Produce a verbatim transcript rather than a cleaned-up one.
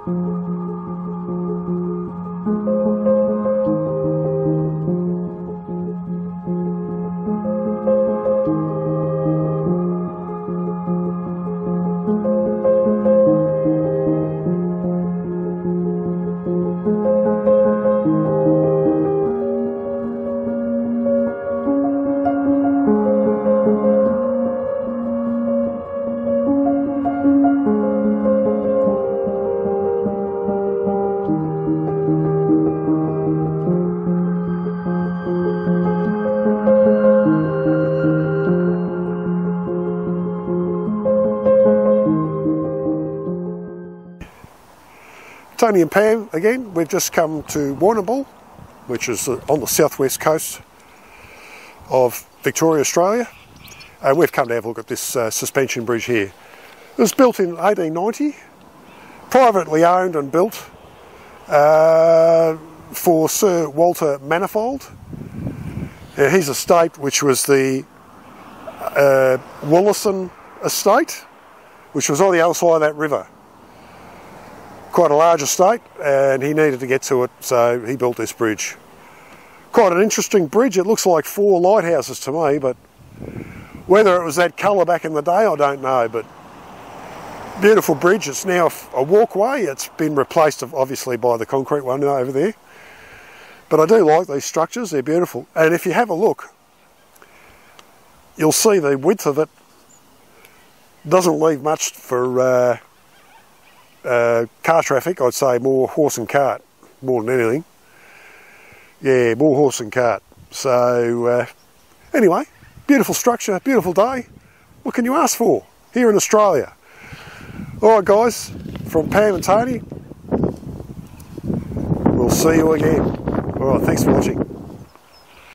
Tony and Pam again. We've just come to Warrnambool, which is on the southwest coast of Victoria, Australia, and we've come to have a look at this uh, suspension bridge here. It was built in eighteen ninety, privately owned and built uh, for Sir Walter Manifold. Uh, his estate, which was the uh, Wollaston estate, which was on the other side of that river. Quite a large estate, and he needed to get to it, so he built this bridge. Quite an interesting bridge. It looks like four lighthouses to me, but whether it was that colour back in the day, I don't know. But beautiful bridge. It's now a walkway. It's been replaced obviously by the concrete one over there. But I do like these structures. They're beautiful. And if you have a look, you'll see the width of it doesn't leave much for uh, uh, car traffic. I'd say more horse and cart, more than anything. Yeah, more horse and cart. So uh, anyway, beautiful structure, beautiful day. What can you ask for here in Australia? Alright guys, from Pam and Tony, we'll see you again. Alright, thanks for watching.